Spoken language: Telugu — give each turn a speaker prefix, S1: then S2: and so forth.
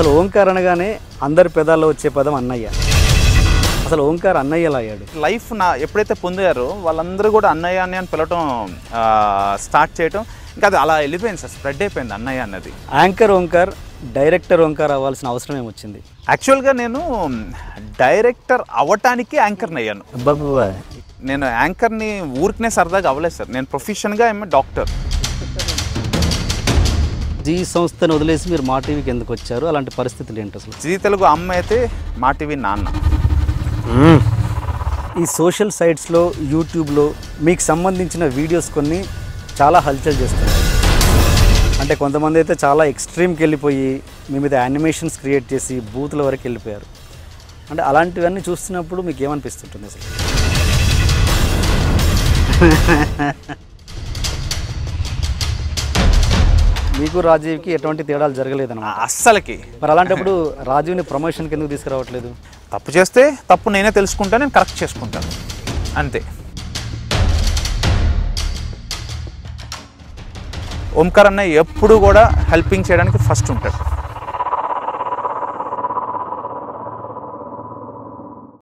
S1: అసలు ఓంకార్ అనగానే అందరి పెదాల్లో వచ్చే పదం అన్నయ్య. అసలు ఓంకార్ అన్నయ్యలా అయ్యాడు.
S2: లైఫ్ ఎప్పుడైతే పొందారో వాళ్ళందరూ కూడా అన్నయ్య అని పిలవటం స్టార్ట్ చేయటం, ఇంకా అది అలా వెళ్ళిపోయింది సార్, స్ప్రెడ్ అయిపోయింది అన్నయ్య అన్నది.
S1: యాంకర్ ఓంకార్ డైరెక్టర్ ఓంకార్ అవ్వాల్సిన అవసరం ఏమొచ్చింది?
S2: యాక్చువల్గా నేను డైరెక్టర్ అవ్వటానికి యాంకర్ని అయ్యాను.
S1: బాబా,
S2: నేను యాంకర్ని ఊరికనే సరదాగా అవ్వలేదు సార్, నేను ప్రొఫెషన్గా ఏమో డాక్టర్.
S1: జీ సంస్థను వదిలేసి మీరు మా టీవీకి ఎందుకు వచ్చారు? అలాంటి పరిస్థితులు ఏంటి అసలు?
S2: జీ తెలుగు అమ్మ అయితే మా టీవీ నాన్న.
S1: ఈ సోషల్ సైట్స్లో యూట్యూబ్లో మీకు సంబంధించిన వీడియోస్ కొన్ని చాలా హల్చల్ చేస్తారు. అంటే కొంతమంది అయితే చాలా ఎక్స్ట్రీమ్కి వెళ్ళిపోయి మీ మీద యానిమేషన్స్ క్రియేట్ చేసి బూతుల వరకు వెళ్ళిపోయారు. అంటే అలాంటివన్నీ చూస్తున్నప్పుడు మీకు ఏమనిపిస్తుంటుంది అసలు? మీకు రాజీవ్కి ఎటువంటి తేడాలు జరగలేదన్నమాట
S2: అస్సలకి.
S1: మరి అలాంటప్పుడు రాజీవ్ని ప్రమోషన్కి ఎందుకు తీసుకురావట్లేదు?
S2: తప్పు చేస్తే తప్పు నేనే తెలుసుకుంటా, నేను కరెక్ట్ చేసుకుంటాను అంతే. ఓంకార్ అన్నయ్య ఎప్పుడు కూడా హెల్పింగ్ చేయడానికి ఫస్ట్ ఉంటాడు.